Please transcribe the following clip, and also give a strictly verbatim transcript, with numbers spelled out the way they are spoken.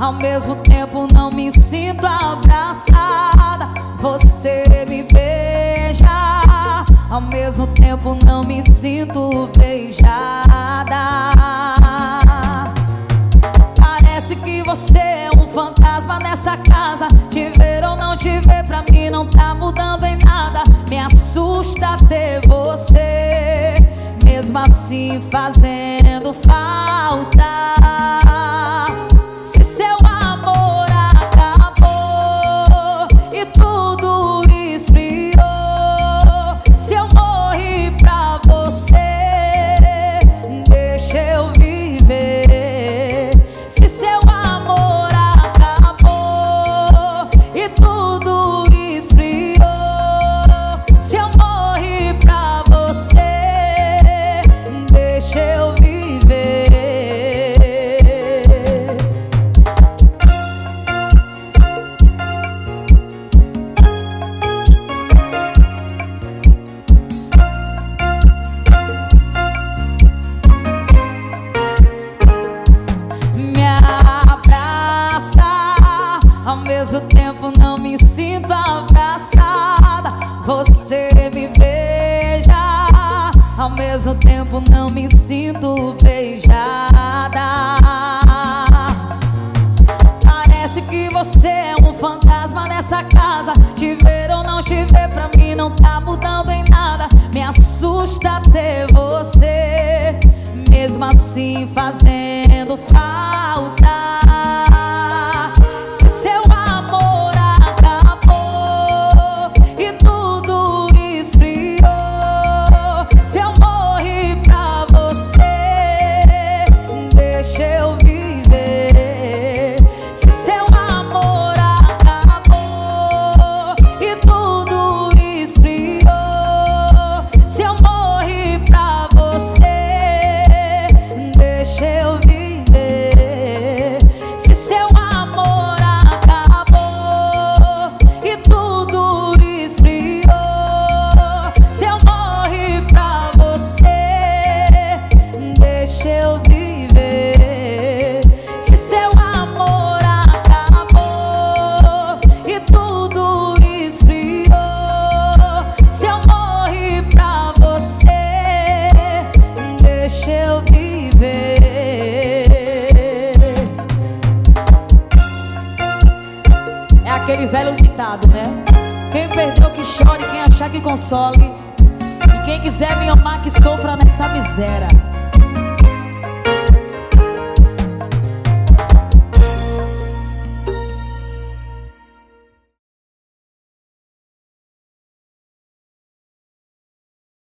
ao mesmo tempo não me sinto abraçada. Você me beija, ao mesmo tempo não me sinto beijada. Parece que você é um fantasma nessa casa. Te ver ou não te ver pra mim não tá mudando em nada. Me assusta ter você, mesmo assim fazendo falta. Se seu amor acabou e tudo esfriou, se eu morri pra você, deixa eu viver. Se seu amor acabou e tudo esfriou, se eu morri pra você, deixa eu viver. Me abraça, ao mesmo tempo não me sinto abraçada. Você me beija, ao mesmo tempo não me sinto beijada. Parece que você é um fantasma nessa casa. Te ver ou não te ver pra mim não tá mudando em nada. Me assusta ter você, mesmo assim fazendo falta. Se seu amor acabou e tudo esfriou, se eu morri pra você, deixa eu viver. Se seu amor acabou e tudo esfriou, se eu morri pra você, deixa eu viver. Se seu amor acabou e tudo esfriou, se eu morri pra você, deixa eu viver. Se seu amor acabou e tudo esfriou, se eu morri pra você, deixa eu viver. É aquele velho ditado, né? Quem perdeu que chore, quem achar que console, e quem quiser me amar que sofra nessa miséria.